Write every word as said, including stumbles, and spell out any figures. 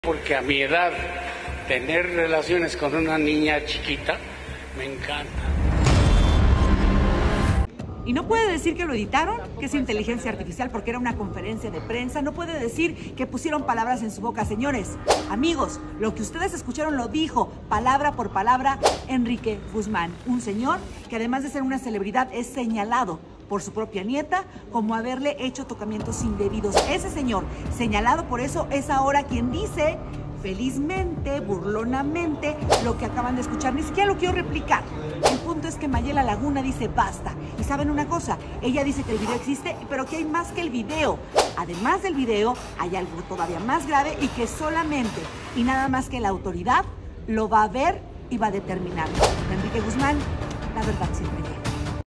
Porque a mi edad, tener relaciones con una niña chiquita, me encanta. Y no puede decir que lo editaron, que es inteligencia artificial porque era una conferencia de prensa. No puede decir que pusieron palabras en su boca. Señores, amigos, lo que ustedes escucharon lo dijo palabra por palabra Enrique Guzmán. Un señor que además de ser una celebridad es señalado por su propia nieta como haberle hecho tocamientos indebidos. Ese señor, señalado por eso, es ahora quien dice felizmente, burlonamente, lo que acaban de escuchar. Ni siquiera lo quiero replicar. El punto es que Mayela Laguna dice basta. Y saben una cosa, ella dice que el video existe, pero que hay más que el video. Además del video, hay algo todavía más grave y que solamente y nada más que la autoridad lo va a ver y va a determinar. Enrique Guzmán, la verdad siempre.